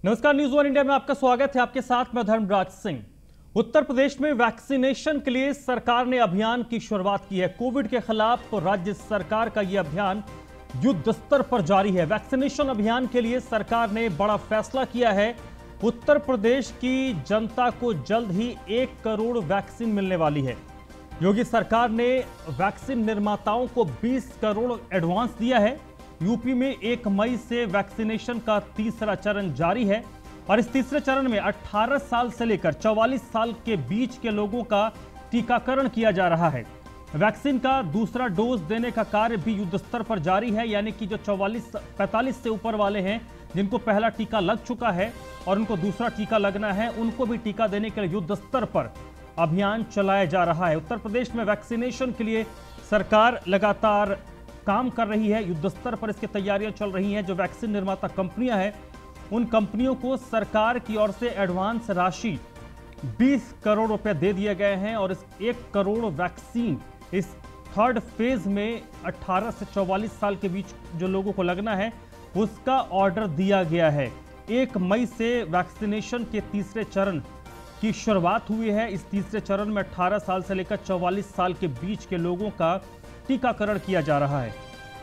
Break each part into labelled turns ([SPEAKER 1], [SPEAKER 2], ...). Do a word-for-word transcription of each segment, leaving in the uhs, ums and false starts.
[SPEAKER 1] नमस्कार, news one India में आपका स्वागत है। आपके साथ मैं धर्मराज सिंह। उत्तर प्रदेश में वैक्सीनेशन के लिए सरकार ने अभियान की शुरुआत की है। कोविड के खिलाफ राज्य सरकार का यह अभियान युद्ध स्तर पर जारी है। वैक्सीनेशन अभियान के लिए सरकार ने बड़ा फैसला किया है। उत्तर प्रदेश की जनता को जल्द ही एक करोड़ वैक्सीन मिलने वाली है। योगी सरकार ने वैक्सीन निर्माताओं को बीस करोड़ एडवांस दिया है। यूपी में एक मई से वैक्सीनेशन का तीसरा चरण जारी है और इस तीसरे चरण में अठारह साल से लेकर चौवालीस साल के बीच के लोगों का टीकाकरण किया जा रहा है। वैक्सीन का दूसरा डोज देने का कार्य भी युद्ध स्तर पर जारी है, यानी कि जो चौवालीस पैंतालीस से ऊपर वाले हैं, जिनको पहला टीका लग चुका है और उनको दूसरा टीका लगना है, उनको भी टीका देने के लिए युद्ध स्तर पर अभियान चलाया जा रहा है। उत्तर प्रदेश में वैक्सीनेशन के लिए सरकार लगातार काम कर रही है। युद्ध स्तर पर इसकी तैयारियां चल रही हैं। जो वैक्सीन निर्माता कंपनियां हैं, उन कंपनियों को सरकार की ओर से एडवांस राशि बीस करोड़ रुपए दे दिए गए हैं और इस एक करोड़ वैक्सीन इस थर्ड फेज में अठारह से चौवालीस साल के बीच जो लोगों को लगना है, उसका ऑर्डर दिया गया है। एक मई से वैक्सीनेशन के तीसरे चरण की शुरुआत हुई है। इस तीसरे चरण में अठारह साल से लेकर चौवालीस साल के बीच के लोगों का टीकाकरण किया जा रहा है।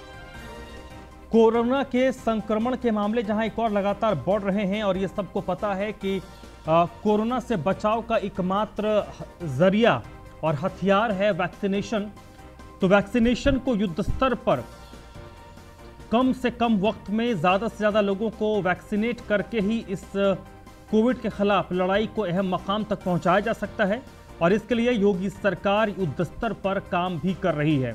[SPEAKER 1] कोरोना के संक्रमण के मामले जहां एक और लगातार बढ़ रहे हैं और ये सबको पता है कि आ, कोरोना से बचाव का एकमात्र जरिया और हथियार है वैक्सीनेशन, तो वैक्सीनेशन को युद्ध स्तर पर कम से कम वक्त में ज्यादा से ज्यादा लोगों को वैक्सीनेट करके ही इस कोविड के खिलाफ लड़ाई को अहम मकाम तक पहुंचाया जा सकता है और इसके लिए योगी सरकार युद्ध स्तर पर काम भी कर रही है।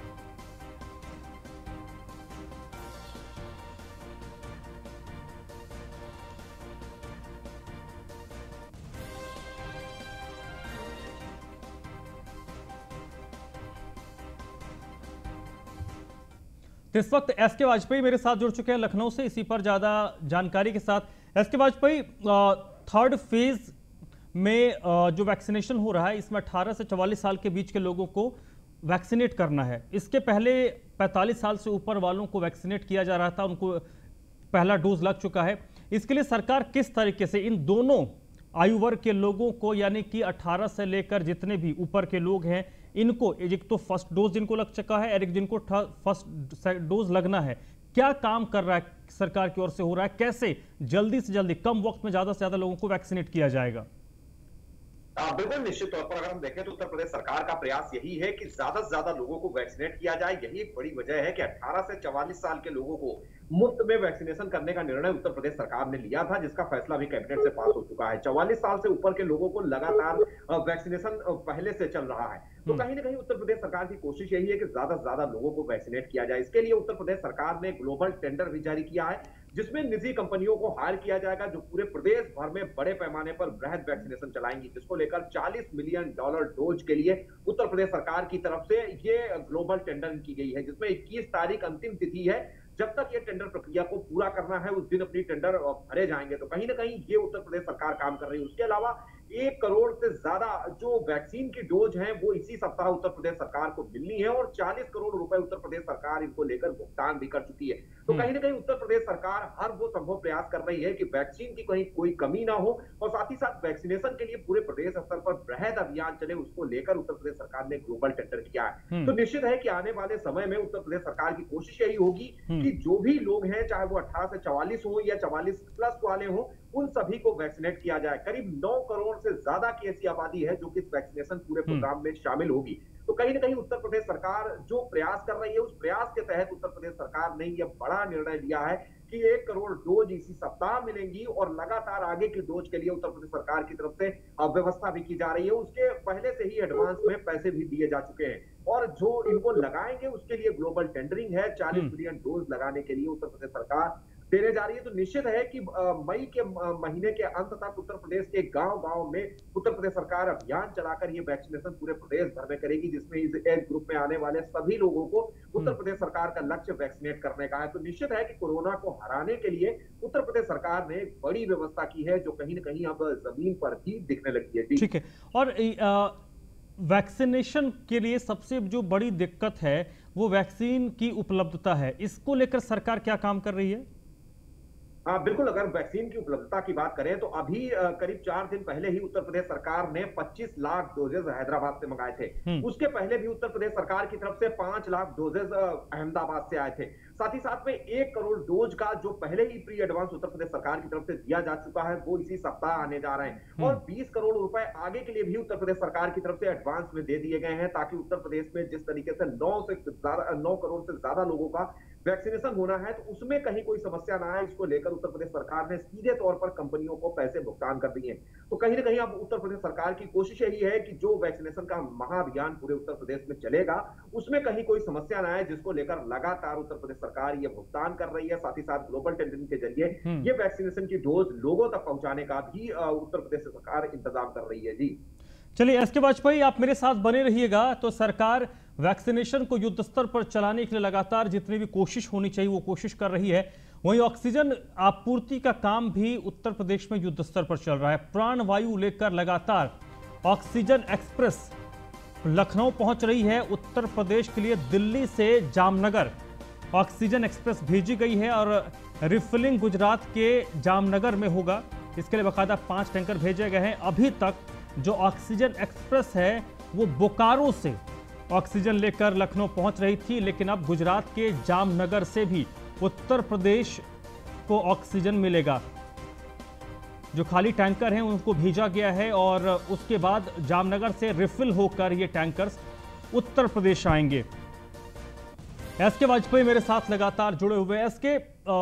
[SPEAKER 1] तो इस वक्त एस के वाजपेयी मेरे साथ जुड़ चुके हैं लखनऊ से, इसी पर ज्यादा जानकारी के साथ। एस के वाजपेयी, थर्ड फेज में जो वैक्सीनेशन हो रहा है, इसमें अठारह से चौवालीस साल के बीच के लोगों को वैक्सीनेट करना है। इसके पहले पैंतालीस साल से ऊपर वालों को वैक्सीनेट किया जा रहा था, उनको पहला डोज लग चुका है। इसके लिए सरकार किस तरीके से इन दोनों आयु वर्ग के लोगों को, यानी कि अठारह से लेकर जितने भी ऊपर के लोग हैं, इनको एक तो फर्स्ट डोज जिनको लग चुका है और एक जिनको फर्स्ट डोज लगना है, क्या काम कर रहा है सरकार की ओर से हो रहा है? कैसे जल्दी से जल्दी कम वक्त में ज्यादा से ज्यादा लोगों को वैक्सीनेट किया जाएगा?
[SPEAKER 2] बिल्कुल, निश्चित तौर पर अगर हम देखें तो उत्तर प्रदेश सरकार का प्रयास यही है कि ज्यादा से ज्यादा लोगों को वैक्सीनेट किया जाए। यही एक बड़ी वजह है कि अठारह से चौवालीस साल के लोगों को मुफ्त में वैक्सीनेशन करने का निर्णय उत्तर प्रदेश सरकार ने लिया था, जिसका फैसला भी कैबिनेट से पास हो चुका है। चौवालीस साल से ऊपर के लोगों को लगातार वैक्सीनेशन पहले से चल रहा है, तो कहीं ना कहीं उत्तर प्रदेश सरकार की कोशिश यही है कि ज्यादा से ज्यादा लोगों को वैक्सीनेट किया जाए। इसके लिए उत्तर प्रदेश सरकार ने ग्लोबल टेंडर भी जारी किया है, जिसमें निजी कंपनियों को हायर किया जाएगा, जो पूरे प्रदेश भर में बड़े पैमाने पर वृहद वैक्सीनेशन चलाएंगी, जिसको लेकर चालीस मिलियन डॉलर डोज के लिए उत्तर प्रदेश सरकार की तरफ से ये ग्लोबल टेंडर की गई है, जिसमें इक्कीस तारीख अंतिम तिथि है। जब तक ये टेंडर प्रक्रिया को पूरा करना है, उस दिन अपनी टेंडर भरे जाएंगे। तो कहीं ना कहीं ये उत्तर प्रदेश सरकार काम कर रही है। उसके अलावा एक करोड़ से ज्यादा जो वैक्सीन की डोज हैं, वो इसी सप्ताह उत्तर प्रदेश सरकार को मिलनी है और चालीस करोड़ रुपए उत्तर प्रदेश सरकार इनको लेकर भुगतान भी कर चुकी है। तो कहीं ना कहीं उत्तर प्रदेश सरकार हर वो संभव प्रयास कर रही है कि वैक्सीन की कहीं कोई कमी ना हो और साथ ही साथ वैक्सीनेशन के लिए पूरे प्रदेश स्तर पर वृहद अभियान चले, उसको लेकर उत्तर प्रदेश सरकार ने ग्लोबल टेंडर किया है। तो निश्चित है कि आने वाले समय में उत्तर प्रदेश सरकार की कोशिश यही होगी कि जो भी लोग हैं, चाहे वो अठारह से चौवालीस हो या चौवालीस प्लस वाले हो, उन सभी को वैक्सीनेट किया जाए। करीब नौ करोड़ से ज्यादा की ऐसी आबादी है जो कि इस वैक्सीनेशन पूरे प्रोग्राम में शामिल होगी। तो कहीं ना कहीं उत्तर प्रदेश सरकार जो प्रयास कर रही है, उस प्रयास के तहत उत्तर प्रदेश सरकार ने यह बड़ा निर्णय लिया है कि एक करोड़ डोज इसी सप्ताह मिलेंगी और लगातार आगे की डोज के लिए उत्तर प्रदेश सरकार की तरफ से व्यवस्था भी की जा रही है। उसके पहले से ही एडवांस में पैसे भी दिए जा चुके हैं और जो इनको लगाएंगे उसके लिए ग्लोबल टेंडरिंग है। चालीस मिलियन डोज लगाने के लिए उत्तर प्रदेश सरकार देने जा रही है। तो निश्चित है कि मई के महीने के अंत तक उत्तर प्रदेश के गांव गांव में उत्तर प्रदेश सरकार अभियान चलाकर ये वैक्सीनेशन पूरे प्रदेश भर में करेगी, जिसमें इस एज ग्रुप में आने वाले सभी लोगों को उत्तर प्रदेश सरकार का लक्ष्य वैक्सीनेट करने का है। तो निश्चित है कि कोरोना को हराने के लिए उत्तर प्रदेश सरकार ने बड़ी व्यवस्था की है, जो कहीं ना कहीं अब जमीन पर भी दिखने लगी है।
[SPEAKER 1] ठीक है। और वैक्सीनेशन के लिए सबसे जो बड़ी दिक्कत है वो वैक्सीन की उपलब्धता है। इसको लेकर सरकार क्या काम कर रही है?
[SPEAKER 2] हाँ बिल्कुल, अगर वैक्सीन की उपलब्धता की बात करें तो अभी अ, करीब चार दिन पहले ही उत्तर प्रदेश सरकार ने पच्चीस लाख डोजेज हैदराबाद से मंगाए थे।
[SPEAKER 1] हम्म।
[SPEAKER 2] उसके पहले भी उत्तर प्रदेश सरकार की तरफ से पांच लाख डोजेज अहमदाबाद से आए थे। साथ ही साथ में एक करोड़ डोज का जो पहले ही प्री एडवांस उत्तर प्रदेश सरकार की तरफ से दिया जा चुका है, वो इसी सप्ताह आने जा रहे हैं। और
[SPEAKER 1] हम्म।
[SPEAKER 2] बीस करोड़ रुपए आगे के लिए भी उत्तर प्रदेश सरकार की तरफ से एडवांस में दे दिए गए हैं, ताकि उत्तर प्रदेश में जिस तरीके से नौ से नौ करोड़ से ज्यादा लोगों का वैक्सीनेशन होना है, तो उसमें कहीं कोई समस्या ना आए, इसको लेकर उत्तर प्रदेश सरकार ने सीधे तौर पर कंपनियों को पैसे भुगतान कर दिए। तो कहीं ना कहीं अब उत्तर प्रदेश सरकार की कोशिश यही है कि जो वैक्सीनेशन का महाअभियान पूरे उत्तर प्रदेश में चलेगा, उसमें कहीं कोई समस्या ना आए, जिसको लेकर लगातार उत्तर प्रदेश सरकार ये भुगतान कर रही है। साथ ही साथ ग्लोबल टेंडरिंग के जरिए
[SPEAKER 1] हम्म।
[SPEAKER 2] ये वैक्सीनेशन की डोज लोगों तक पहुंचाने का भी उत्तर प्रदेश सरकार इंतजाम कर रही है। जी
[SPEAKER 1] चलिए एस के वाजपेयी, आप मेरे साथ बने रहिएगा। तो सरकार वैक्सीनेशन को युद्ध स्तर पर चलाने के लिए लगातार जितनी भी कोशिश होनी चाहिए वो कोशिश कर रही है। वहीं ऑक्सीजन आपूर्ति का काम भी उत्तर प्रदेश में युद्ध स्तर पर चल रहा है। प्राणवायु लेकर लगातार ऑक्सीजन एक्सप्रेस लखनऊ पहुंच रही है। उत्तर प्रदेश के लिए दिल्ली से जामनगर ऑक्सीजन एक्सप्रेस भेजी गई है और रिफिलिंग गुजरात के जामनगर में होगा। इसके लिए बाकायदा पांच टैंकर भेजे गए हैं। अभी तक जो ऑक्सीजन एक्सप्रेस है वो बोकारो से ऑक्सीजन लेकर लखनऊ पहुंच रही थी, लेकिन अब गुजरात के जामनगर से भी उत्तर प्रदेश को ऑक्सीजन मिलेगा। जो खाली टैंकर हैं उनको भेजा गया है और उसके बाद जामनगर से रिफिल होकर ये टैंकर्स उत्तर प्रदेश आएंगे। एस के वाजपेयी मेरे साथ लगातार जुड़े हुए। एस के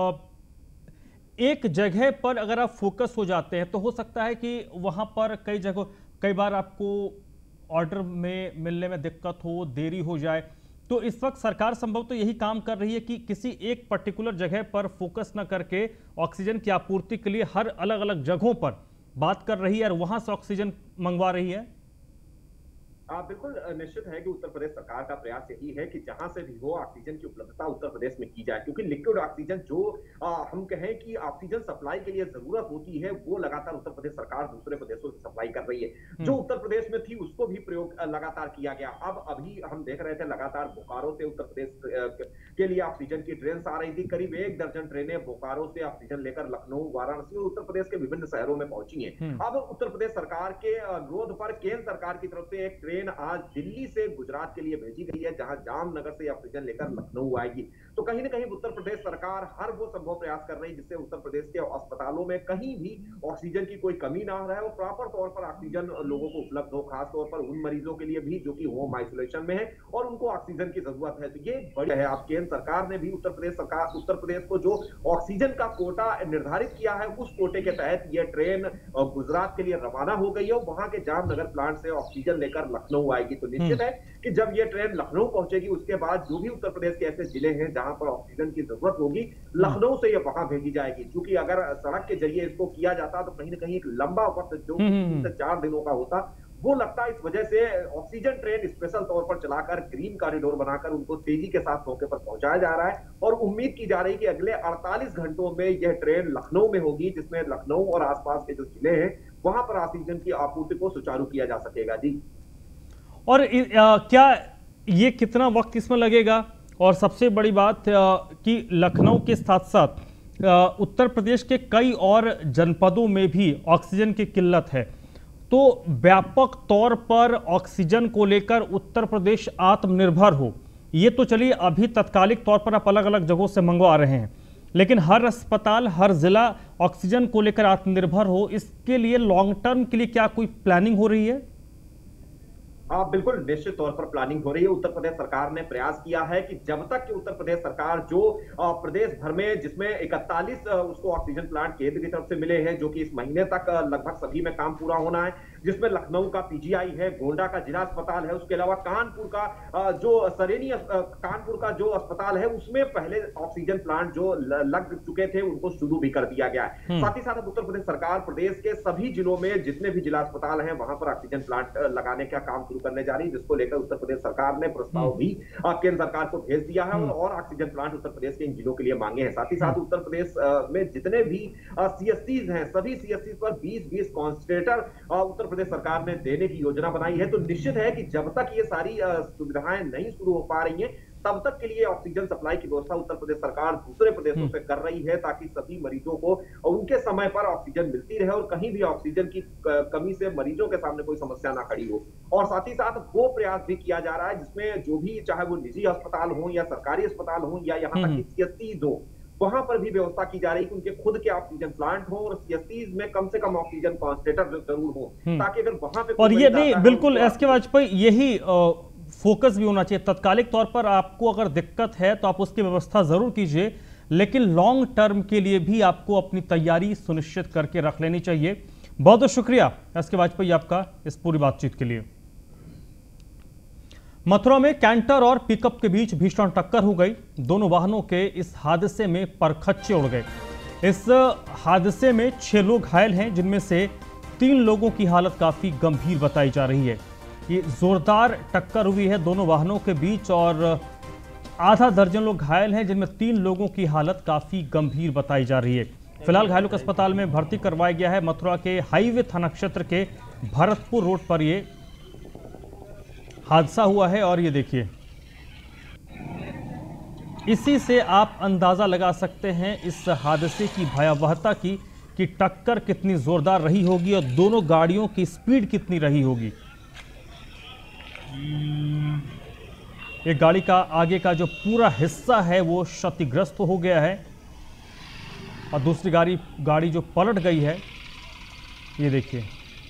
[SPEAKER 1] एक जगह पर अगर आप फोकस हो जाते हैं तो हो सकता है कि वहां पर कई जगह कई बार आपको ऑर्डर में मिलने में दिक्कत हो, देरी हो जाए। तो इस वक्त सरकार संभव तो यही काम कर रही है कि किसी एक पर्टिकुलर जगह पर फोकस न करके ऑक्सीजन की आपूर्ति के लिए हर अलग अलग जगहों पर बात कर रही है और वहां से ऑक्सीजन मंगवा रही है।
[SPEAKER 2] आ, बिल्कुल निश्चित है कि उत्तर प्रदेश सरकार का प्रयास यही है कि जहां से भी हो ऑक्सीजन की उपलब्धता उत्तर प्रदेश में की जाए, क्योंकि लिक्विड ऑक्सीजन जो आ, हम कहें कि ऑक्सीजन सप्लाई के लिए जरूरत होती है, वो लगातार उत्तर प्रदेश सरकार दूसरे प्रदेशों से सप्लाई कर रही है। जो उत्तर प्रदेश में थी उसको भी प्रयोग लगातार किया गया। अब अभी हम देख रहे थे लगातार बोकारो से उत्तर प्रदेश के लिए ऑक्सीजन की ट्रेन आ रही थी। करीब एक दर्जन ट्रेनें बोकारो से ऑक्सीजन लेकर लखनऊ, वाराणसी और उत्तर प्रदेश के विभिन्न शहरों में पहुंची हैं। अब उत्तर प्रदेश सरकार के अनुरोध पर केंद्र सरकार की तरफ से एक ट्रेन आज दिल्ली से गुजरात के लिए भेजी गई है, जहां जामनगर से ऑक्सीजन लेकर लखनऊ आएगी। तो कहीं ना कहीं उत्तर प्रदेश सरकार हर वो संभव प्रयास कर रही है जिससे उत्तर प्रदेश के अस्पतालों में कहीं भी ऑक्सीजन की कोई कमी ना रहे और प्रॉपर तौर पर ऑक्सीजन लोगों को उपलब्ध हो, खासतौर पर उन मरीजों के लिए भी जो कि होम आइसोलेशन में है और उनको ऑक्सीजन की जरूरत है। तो ये बड़ी है। अब केंद्र सरकार ने भी उत्तर प्रदेश सरकार उत्तर प्रदेश को जो ऑक्सीजन का कोटा निर्धारित किया है, उस कोटे के तहत यह ट्रेन गुजरात के लिए रवाना हो गई है और वहां के जामनगर प्लांट से ऑक्सीजन लेकर लखनऊ आएगी। तो निश्चित है कि जब ये ट्रेन लखनऊ पहुंचेगी उसके बाद जो भी उत्तर प्रदेश के ऐसे जिले हैं जहां पर ऑक्सीजन की जरूरत होगी, लखनऊ से ये वहां भेजी जाएगी। क्योंकि अगर सड़क के जरिए इसको किया जाता तो कहीं ना कहीं एक लंबा वक्त जो तीन से चार दिनों का होता वो लगता। इस वजह से ऑक्सीजन ट्रेन स्पेशल तौर पर चलाकर ग्रीन कॉरिडोर बनाकर उनको तेजी के साथ मौके पर पहुंचाया जा रहा है और उम्मीद की जा रही है कि अगले अड़तालीस घंटों में यह ट्रेन लखनऊ में होगी, जिसमें लखनऊ और आसपास के जो जिले हैं वहां पर ऑक्सीजन की आपूर्ति को सुचारू किया जा सकेगा। जी
[SPEAKER 1] और आ, क्या ये कितना वक्त इसमें लगेगा? और सबसे बड़ी बात आ, कि लखनऊ के साथ साथ आ, उत्तर प्रदेश के कई और जनपदों में भी ऑक्सीजन की किल्लत है। तो व्यापक तौर पर ऑक्सीजन को लेकर उत्तर प्रदेश आत्मनिर्भर हो, ये तो चलिए अभी तत्कालिक तौर पर आप अलग अलग जगहों से मंगवा रहे हैं, लेकिन हर अस्पताल हर जिला ऑक्सीजन को लेकर आत्मनिर्भर हो, इसके लिए लॉन्ग टर्म के लिए क्या कोई प्लानिंग हो रही है?
[SPEAKER 2] हाँ बिल्कुल, निश्चित तौर पर प्लानिंग हो रही है। उत्तर प्रदेश सरकार ने प्रयास किया है कि जब तक कि उत्तर प्रदेश सरकार जो प्रदेश भर में जिसमें इकतालीस उसको ऑक्सीजन प्लांट केंद्र की तरफ से मिले हैं, जो कि इस महीने तक लगभग सभी में काम पूरा होना है, जिसमें लखनऊ का पीजीआई है, गोंडा का जिला अस्पताल है, उसके अलावा कानपुर का जो सरेनी कानपुर का जो अस्पताल है उसमें पहले ऑक्सीजन प्लांट जो लग चुके थे उनको शुरू भी कर दिया गया है। साथ ही साथ अब उत्तर प्रदेश सरकार प्रदेश के सभी जिलों में जितने भी जिला अस्पताल हैं वहां पर ऑक्सीजन प्लांट लगाने का काम शुरू करने जा रही है, जिसको लेकर उत्तर प्रदेश सरकार ने प्रस्ताव भी केंद्र सरकार को भेज दिया है और ऑक्सीजन प्लांट उत्तर प्रदेश के इन जिलों के लिए मांगे हैं। साथ ही साथ उत्तर प्रदेश में जितने भी सीएससीज हैं सभी सीएससी पर बीस बीस कॉन्सेंट्रेटर उत्तर प्रदेश सरकार ने देने की योजना बनाई है। तो निश्चित है कि जब तक ये सारी सुविधाएं नहीं शुरू हो पा रही हैं तब तक के लिए ऑक्सीजन सप्लाई की व्यवस्था उत्तर प्रदेश सरकार दूसरे प्रदेशों से कर रही है, ताकि सभी मरीजों को उनके समय पर ऑक्सीजन मिलती रहे और कहीं भी ऑक्सीजन की कमी से मरीजों के सामने कोई समस्या ना खड़ी हो। और साथ ही साथ वो प्रयास भी किया जा रहा है जिसमें जो भी, चाहे वो निजी अस्पताल हो या सरकारी अस्पताल हो या यहाँ तक कि सीएससीज हो, वहां पर भी व्यवस्था की जा रही है कि उनके खुद के ऑक्सीजन प्लांट हो और सीएससीज में कम से कम ऑक्सीजन कॉन्सेंट्रेटर जरूर हो, ताकि अगर वहां पे
[SPEAKER 1] और ये नहीं, बिल्कुल एस के वाजपेयी, यही फोकस भी होना चाहिए। तत्कालिक तौर पर आपको अगर दिक्कत है तो आप उसकी व्यवस्था जरूर कीजिए, लेकिन लॉन्ग टर्म के लिए भी आपको अपनी तैयारी सुनिश्चित करके रख लेनी चाहिए। बहुत बहुत शुक्रिया एस के वाजपेयी आपका इस पूरी बातचीत के लिए। मथुरा में कैंटर और पिकअप के बीच भीषण टक्कर हो गई। दोनों वाहनों के इस हादसे में परखच्चे उड़ गए। इस हादसे में छह लोग घायल हैं, जिनमें से तीन लोगों की हालत काफी गंभीर बताई जा रही है। ये जोरदार टक्कर हुई है दोनों वाहनों के बीच और आधा दर्जन लोग घायल हैं, जिनमें तीन लोगों की हालत काफी गंभीर बताई जा रही है। फिलहाल घायलों को अस्पताल में भर्ती करवाया गया है। मथुरा के हाईवे थाना क्षेत्र के भरतपुर रोड पर यह हादसा हुआ है और ये देखिए, इसी से आप अंदाजा लगा सकते हैं इस हादसे की भयावहता की कि टक्कर कितनी जोरदार रही होगी और दोनों गाड़ियों की स्पीड कितनी रही होगी। एक गाड़ी का आगे का जो पूरा हिस्सा है वो क्षतिग्रस्त हो गया है और दूसरी गाड़ी गाड़ी जो पलट गई है, ये देखिए,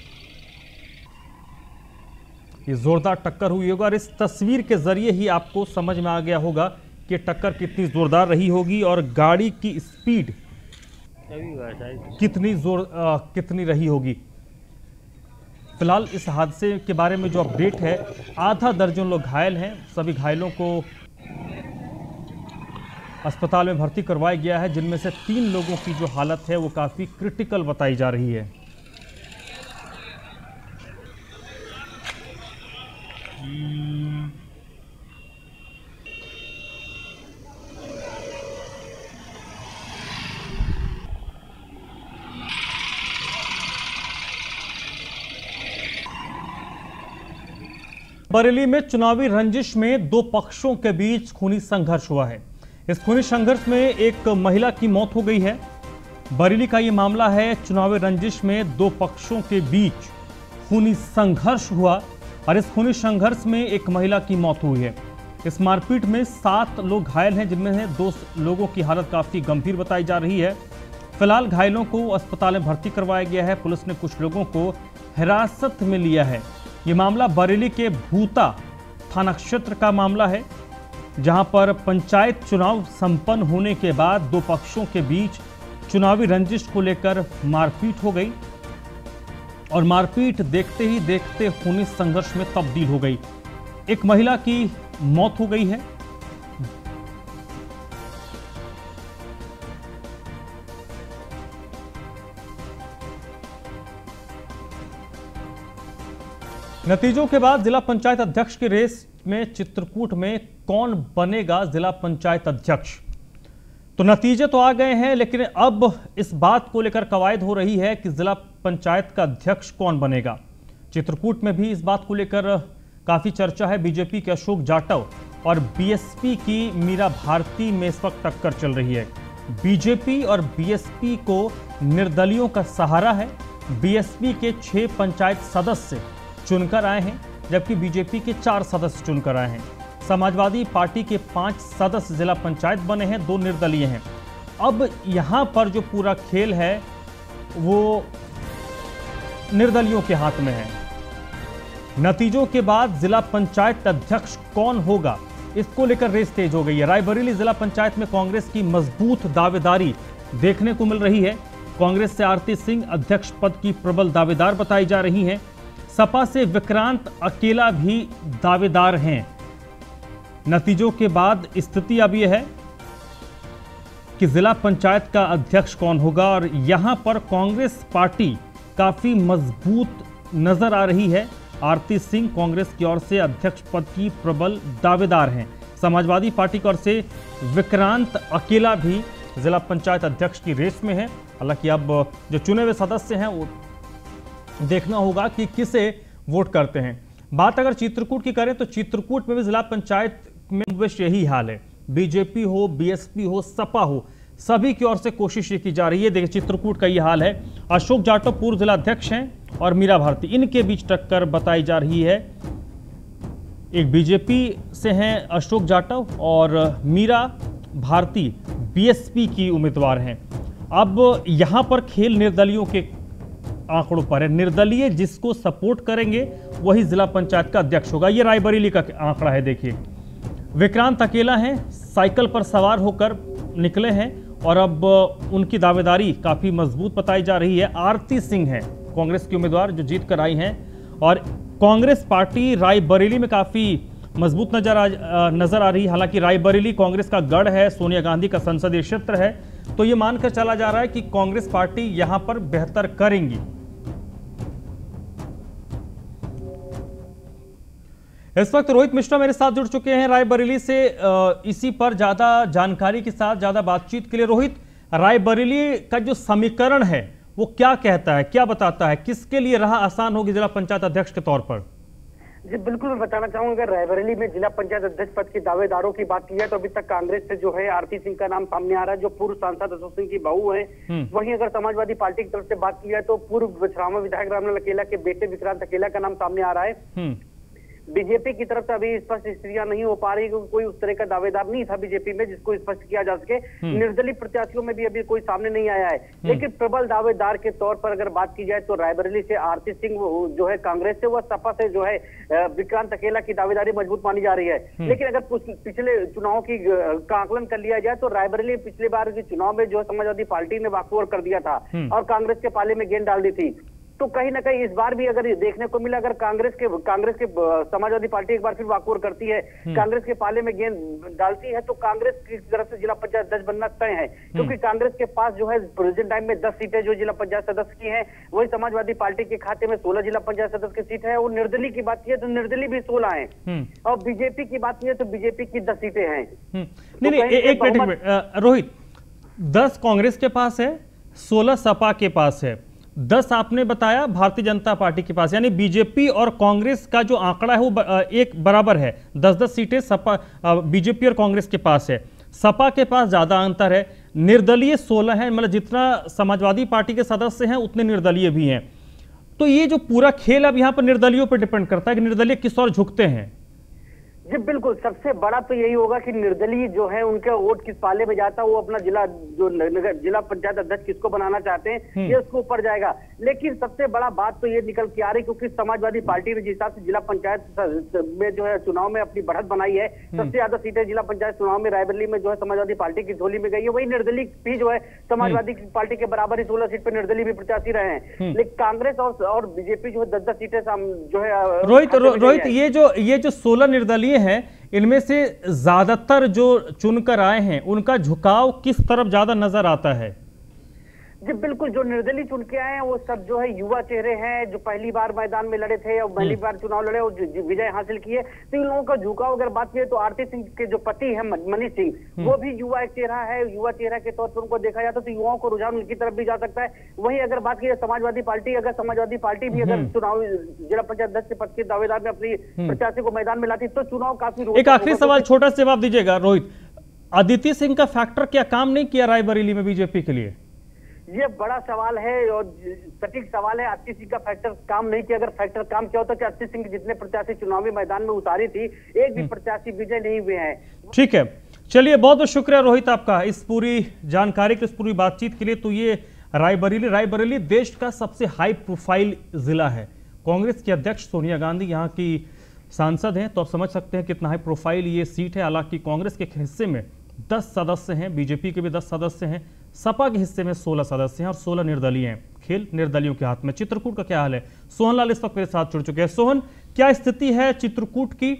[SPEAKER 1] ये जोरदार टक्कर हुई होगा और इस तस्वीर के जरिए ही आपको समझ में आ गया होगा कि टक्कर कितनी जोरदार रही होगी और गाड़ी की स्पीड कितनी जोर आ, कितनी रही होगी। फिलहाल इस हादसे के बारे में जो अपडेट है, आधा दर्जन लोग घायल हैं। सभी घायलों को अस्पताल में भर्ती करवाया गया है, जिनमें से तीन लोगों की जो हालत है वो काफी क्रिटिकल बताई जा रही है। बरेली में चुनावी रंजिश में दो पक्षों के बीच खूनी संघर्ष हुआ है। इस खूनी संघर्ष में एक महिला की मौत हो गई है। बरेली का यह मामला है। चुनावी रंजिश में दो पक्षों के बीच खूनी संघर्ष हुआ और इस खूनी संघर्ष में एक महिला की मौत हुई है। इस मारपीट में सात लोग घायल हैं, जिनमें से दो लोगों की हालत काफी गंभीर बताई जा रही है। फिलहाल घायलों को अस्पताल में भर्ती करवाया गया है। पुलिस ने कुछ लोगों को हिरासत में लिया है। ये मामला बरेली के भूता थाना क्षेत्र का मामला है, जहां पर पंचायत चुनाव संपन्न होने के बाद दो पक्षों के बीच चुनावी रंजिश को लेकर मारपीट हो गई और मारपीट देखते ही देखते खूनी संघर्ष में तब्दील हो गई। एक महिला की मौत हो गई है। नतीजों के बाद जिला पंचायत अध्यक्ष की रेस में चित्रकूट में कौन बनेगा जिला पंचायत अध्यक्ष, तो नतीजे तो आ गए हैं, लेकिन अब इस बात को लेकर कवायद हो रही है कि जिला पंचायत का अध्यक्ष कौन बनेगा। चित्रकूट में भी इस बात को लेकर काफी चर्चा है। बीजेपी के अशोक जाटव और बीएसपी की मीरा भारती में इस वक्त टक्कर चल रही है। बीजेपी और बीएसपी को निर्दलियों का सहारा है। बीएसपी के छह पंचायत सदस्य चुनकर आए हैं, जबकि बीजेपी के चार सदस्य चुनकर आए हैं। समाजवादी पार्टी के पांच सदस्य जिला पंचायत बने हैं, दो निर्दलीय हैं। अब यहां पर जो पूरा खेल है वो निर्दलियों के हाथ में है। नतीजों के बाद जिला पंचायत अध्यक्ष कौन होगा, इसको लेकर रेस तेज हो गई है। रायबरेली जिला पंचायत में कांग्रेस की मजबूत दावेदारी देखने को मिल रही है। कांग्रेस से आरती सिंह अध्यक्ष पद की प्रबल दावेदार बताई जा रही हैं। सपा से विक्रांत अकेला भी दावेदार हैं। नतीजों के बाद स्थिति अब यह है कि जिला पंचायत का अध्यक्ष कौन होगा और यहां पर कांग्रेस पार्टी काफी मजबूत नजर आ रही है। आरती सिंह कांग्रेस की ओर से अध्यक्ष पद की प्रबल दावेदार हैं। समाजवादी पार्टी की ओर से विक्रांत अकेला भी जिला पंचायत अध्यक्ष की रेस में है। हालांकि अब जो चुने हुए सदस्य हैं वो देखना होगा कि किसे वोट करते हैं। बात अगर चित्रकूट की करें तो चित्रकूट में भी जिला पंचायत में विश यही हाल है। बीजेपी हो, बीएसपी हो, सपा हो, सभी की ओर से कोशिश ये की जा रही है। देखिए चित्रकूट का ये हाल है। अशोक जाटव पूर्व जिलाध्यक्ष हैं और मीरा भारती, इनके बीच टक्कर बताई जा रही है। एक बीजेपी से हैं अशोक जाटव और मीरा भारती बीएसपी की उम्मीदवार हैं। अब यहां पर खेल निर्दलियों के आंकड़ों पर है। निर्दलीय जिसको सपोर्ट करेंगे वही जिला पंचायत का अध्यक्ष होगा। ये रायबरेली का आंकड़ा है। देखिए विक्रांत अकेला हैं, साइकिल पर सवार होकर निकले हैं और अब उनकी दावेदारी काफी मजबूत बताई जा रही है। आरती सिंह हैं कांग्रेस की उम्मीदवार जो जीत कर आई हैं और कांग्रेस पार्टी रायबरेली में काफी मजबूत नजर आ नजर आ रही है। हालांकि रायबरेली कांग्रेस का गढ़ है, सोनिया गांधी का संसदीय क्षेत्र है, तो यह मानकर चला जा रहा है कि कांग्रेस पार्टी यहां पर बेहतर करेंगी। इस वक्त रोहित मिश्रा मेरे साथ जुड़ चुके हैं रायबरेली से, इसी पर ज्यादा जानकारी के साथ ज्यादा बातचीत के लिए। रोहित, रायबरेली का जो समीकरण है वो क्या कहता है, क्या बताता है, किसके लिए राह आसान होगी जिला पंचायत अध्यक्ष के तौर पर?
[SPEAKER 3] जी बिल्कुल, मैं बताना चाहूंगा रायबरेली में जिला पंचायत अध्यक्ष पद के दावेदारों की बात की है तो अभी तक कांग्रेस से जो है आरती सिंह का नाम सामने आ रहा है, जो पूर्व सांसद अशोक सिंह की बहू है। वहीं अगर समाजवादी पार्टी की तरफ से बात की जाए तो पूर्व छावा विधायक रामलाल अकेला के बेटे विक्रांत अकेला का नाम सामने आ रहा है। बीजेपी की तरफ से अभी स्पष्ट स्थितियां नहीं हो पा रही क्योंकि कोई उस तरह का दावेदार नहीं था बीजेपी में जिसको स्पष्ट किया जा सके। निर्दलीय प्रत्याशियों में भी अभी कोई सामने नहीं आया है, लेकिन प्रबल दावेदार के तौर पर अगर बात की जाए तो रायबरेली से आरती सिंह जो है कांग्रेस से, वह सपा से जो है विक्रांत अकेला की दावेदारी मजबूत मानी जा रही है। लेकिन अगर पिछले चुनाव की का आकलन कर लिया जाए तो रायबरेली पिछले बार के चुनाव में जो है समाजवादी पार्टी ने वॉकओवर कर दिया था और कांग्रेस के पाले में गेंद डाल दी थी। तो कहीं ना कहीं इस बार भी अगर देखने को मिला, अगर कांग्रेस के कांग्रेस के समाजवादी पार्टी एक बार फिर वॉकओवर करती है, कांग्रेस के पाले में गेंद डालती है तो कांग्रेस की तरफ से जिला पंचायत अध्यक्ष बनना तय है, क्योंकि कांग्रेस के पास जो है प्रेजेंट टाइम में दस सीटें जो जिला पंचायत सदस्य की हैं, वही समाजवादी पार्टी के खाते में सोलह जिला पंचायत सदस्य की सीट है। और निर्दलीय की बात की है तो निर्दलीय भी सोलह है और बीजेपी की बात की है तो बीजेपी की दस सीटें हैं।
[SPEAKER 1] नहीं नहीं एक मिनट रोहित, दस कांग्रेस के पास है, सोलह सपा के पास है, दस आपने बताया भारतीय जनता पार्टी के पास, यानी बीजेपी और कांग्रेस का जो आंकड़ा है वो एक बराबर है। दस दस सीटें सपा बीजेपी और कांग्रेस के पास है, सपा के पास ज्यादा अंतर है। निर्दलीय सोलह है, मतलब जितना समाजवादी पार्टी के सदस्य हैं उतने निर्दलीय भी हैं। तो ये जो पूरा खेल अब यहाँ पर निर्दलियों पर डिपेंड करता है कि निर्दलीय किस ओर झुकते हैं।
[SPEAKER 3] जी बिल्कुल, सबसे बड़ा तो यही होगा कि निर्दलीय जो है उनका वोट किस पाले में जाता है, वो अपना जिला जो नगर जिला पंचायत अध्यक्ष किसको बनाना चाहते हैं ये उसको ऊपर जाएगा। लेकिन सबसे बड़ा बात तो ये निकल के आ रही क्योंकि समाजवादी पार्टी ने जिस हिसाब से जिला पंचायत में जो है चुनाव में अपनी बढ़त बनाई है, सबसे ज्यादा सीटें जिला पंचायत चुनाव में रायबरेली में जो है समाजवादी पार्टी की झोली में गई है। वही निर्दलीय भी जो है समाजवादी पार्टी के बराबर ही सोलह सीट पर निर्दलीय भी प्रत्याशी रहे हैं, लेकिन कांग्रेस और और बीजेपी जो है दस दस सीटें जो है।
[SPEAKER 1] रोहित रोहित ये जो ये जो सोलह निर्दलीय हैं, इनमें से ज्यादातर जो चुनकर आए हैं उनका झुकाव किस तरफ ज्यादा नजर आता है?
[SPEAKER 3] जी बिल्कुल, जो निर्दलीय चुन के आए हैं वो सब जो है युवा चेहरे हैं जो पहली बार मैदान में लड़े थे और पहली बार चुनाव लड़े और विजय हासिल किए। तो इन लोगों का झुकाव अगर बात की तो आरती सिंह के जो पति है मनीष सिंह, वो भी युवा एक चेहरा है, युवा चेहरा के तौर पर उनको देखा जाता तो युवाओं को रुझान उनकी तरफ भी जा सकता है। वहीं अगर बात की समाजवादी पार्टी, अगर समाजवादी पार्टी भी अगर चुनाव जिला पंचायत अध्यक्ष के पद के दावेदार में अपनी प्रत्याशी को मैदान में लाती तो चुनाव काफी।
[SPEAKER 1] एक आखिरी सवाल, छोटा सा जवाब दीजिएगा रोहित, अदिति सिंह का फैक्टर क्या काम नहीं किया रायबरेली में बीजेपी के लिए?
[SPEAKER 3] ये बड़ा सवाल है और सटीक सवाल है। आरती सिंह का फैक्टर काम नहीं किया। अगर फैक्टर काम किया होता कि आरती सिंह जितने प्रत्याशी चुनावी मैदान में उतारी थी, एक भी प्रत्याशी विजय नहीं हुए हैं।
[SPEAKER 1] ठीक है, चलिए बहुत बहुत शुक्रिया रोहित आपका इस पूरी जानकारी की, इस पूरी बातचीत के लिए। तो ये रायबरेली रायबरेली देश का सबसे हाई प्रोफाइल जिला है। कांग्रेस की अध्यक्ष सोनिया गांधी यहाँ की सांसद हैं, तो आप समझ सकते हैं कितना हाई प्रोफाइल ये सीट है। हालांकि कांग्रेस के हिस्से में दस सदस्य हैं, बीजेपी के भी दस सदस्य हैं, सपा के हिस्से में सोलह सदस्य हैं और सोलह निर्दलीय हैं। खेल निर्दलियों के हाथ में। चित्रकूट का क्या हाल है? सोहनलाल इस वक्त मेरे साथ जुड़ चुके हैं। सोहन, क्या स्थिति है चित्रकूट की?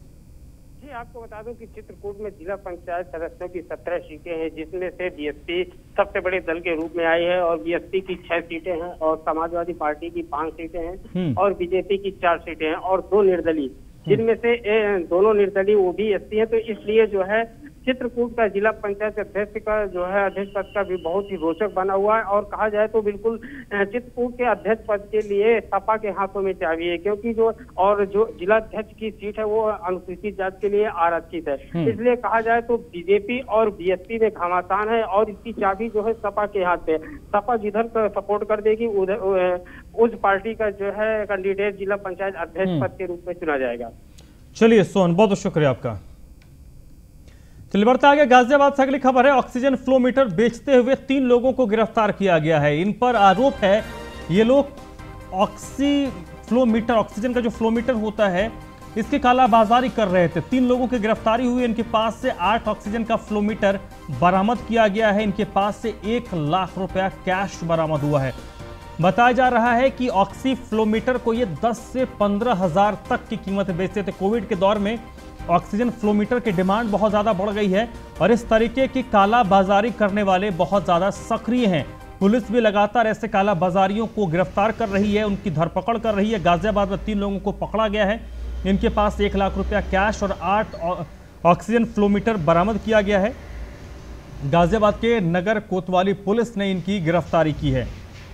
[SPEAKER 4] जी आपको बता दूं कि चित्रकूट में जिला पंचायत सदस्यों की सत्रह सीटें हैं, जिसमें से बीएसपी सबसे बड़े दल के रूप में आई है और बीएसपी की छह सीटें हैं और समाजवादी पार्टी की पांच सीटें हैं और बीजेपी की चार सीटें हैं और दो निर्दलीय, जिनमें से दोनों निर्दलीय वो भी एससी है। तो इसलिए जो है चित्रकूट का जिला पंचायत अध्यक्ष का जो है अध्यक्ष पद का भी बहुत ही रोचक बना हुआ है और कहा जाए तो बिल्कुल चित्रकूट के अध्यक्ष पद के लिए सपा के हाथों में चाबी है, क्योंकि जो और जो जिला अध्यक्ष की सीट है वो अनुसूचित जाति के लिए आरक्षित है। इसलिए कहा जाए तो बीजेपी और बीएसपी में घमासान है और इसकी चाबी जो है सपा के हाथ पे। सपा जिधर सपोर्ट कर देगी उधर उस पार्टी का जो है कैंडिडेट जिला पंचायत अध्यक्ष पद के रूप में चुना जाएगा।
[SPEAKER 1] चलिए सोहन, बहुत बहुत शुक्रिया आपका। चलिए बढ़ते आगे, गाजियाबाद से अगली खबर है। ऑक्सीजन फ्लो मीटर बेचते हुए तीन लोगों को गिरफ्तार किया गया है। इन पर आरोप है ये लोग ऑक्सी फ्लो मीटर, ऑक्सीजन का जो फ्लो मीटर होता है, इसकी कालाबाजारी कर रहे थे। तीन लोगों की गिरफ्तारी हुई। इनके पास से आठ ऑक्सीजन का फ्लो मीटर बरामद किया गया है। इनके पास से एक लाख रुपया कैश बरामद हुआ है। बताया जा रहा है कि ऑक्सी फ्लो मीटर को ये दस से पंद्रह हजार तक की कीमत बेचते थे। कोविड के दौर में ऑक्सीजन फ्लो मीटर की डिमांड बहुत ज्यादा बढ़ गई है और इस तरीके की कालाबाजारी करने वाले बहुत ज्यादा सक्रिय हैं। पुलिस भी लगातार ऐसे कालाबाजारियों को गिरफ्तार कर रही है, उनकी धरपकड़ कर रही है। गाजियाबाद में तीन लोगों को पकड़ा गया है। इनके पास एक लाख रुपया कैश और आठ ऑक्सीजन फ्लो मीटर बरामद किया गया है। गाजियाबाद के नगर कोतवाली पुलिस ने इनकी गिरफ्तारी की है।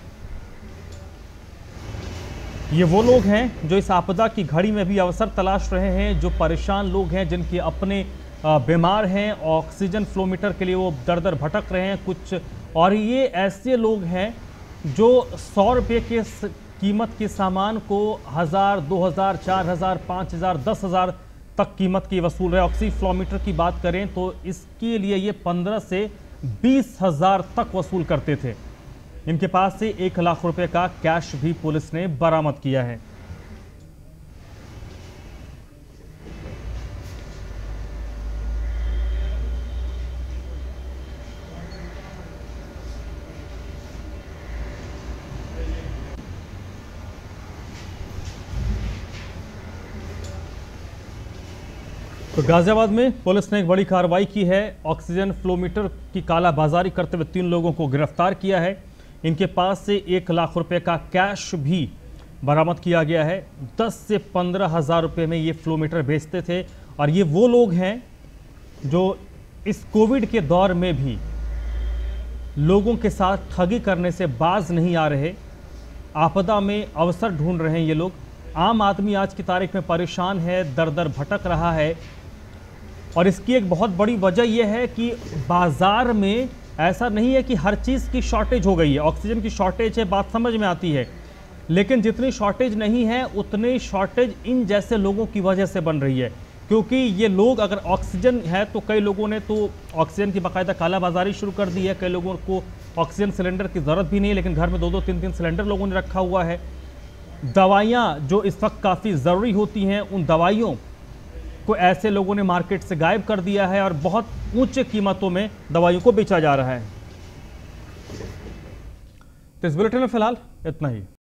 [SPEAKER 1] ये वो लोग हैं जो इस आपदा की घड़ी में भी अवसर तलाश रहे हैं, जो परेशान लोग हैं, जिनके अपने बीमार हैं, ऑक्सीजन फ्लो मीटर के लिए वो दर दर भटक रहे हैं कुछ। और ये ऐसे लोग हैं जो सौ रुपये के कीमत के सामान को हज़ार, दो हज़ार, चार हज़ार, पाँच हज़ार, दस हज़ार तक कीमत की वसूल रहे। ऑक्सी फ्लो मीटर की बात करें तो इसके लिए ये पंद्रह से बीस हज़ार तक वसूल करते थे। इनके पास से एक लाख रुपए का कैश भी पुलिस ने बरामद किया है। तो गाजियाबाद में पुलिस ने एक बड़ी कार्रवाई की है। ऑक्सीजन फ्लो मीटर की कालाबाजारी करते हुए तीन लोगों को गिरफ्तार किया है। इनके पास से एक लाख रुपए का कैश भी बरामद किया गया है। दस से पंद्रह हजार रुपए में ये फ्लो मीटर बेचते थे और ये वो लोग हैं जो इस कोविड के दौर में भी लोगों के साथ ठगी करने से बाज नहीं आ रहे। आपदा में अवसर ढूंढ रहे हैं ये लोग। आम आदमी आज की तारीख में परेशान है, दर दर भटक रहा है और इसकी एक बहुत बड़ी वजह यह है कि बाजार में ऐसा नहीं है कि हर चीज़ की शॉर्टेज हो गई है। ऑक्सीजन की शॉर्टेज है, बात समझ में आती है, लेकिन जितनी शॉर्टेज नहीं है उतनी शॉर्टेज इन जैसे लोगों की वजह से बन रही है। क्योंकि ये लोग, अगर ऑक्सीजन है तो कई लोगों ने तो ऑक्सीजन की बाकायदा कालाबाजारी शुरू कर दी है। कई लोगों को ऑक्सीजन सिलेंडर की ज़रूरत भी नहीं है, लेकिन घर में दो दो तीन तीन सिलेंडर लोगों ने रखा हुआ है। दवाइयाँ जो इस वक्त काफ़ी ज़रूरी होती हैं, उन दवाइयों को ऐसे लोगों ने मार्केट से गायब कर दिया है और बहुत ऊंचे कीमतों में दवाइयों को बेचा जा रहा है। तो इस बुलेटिन में फिलहाल इतना ही।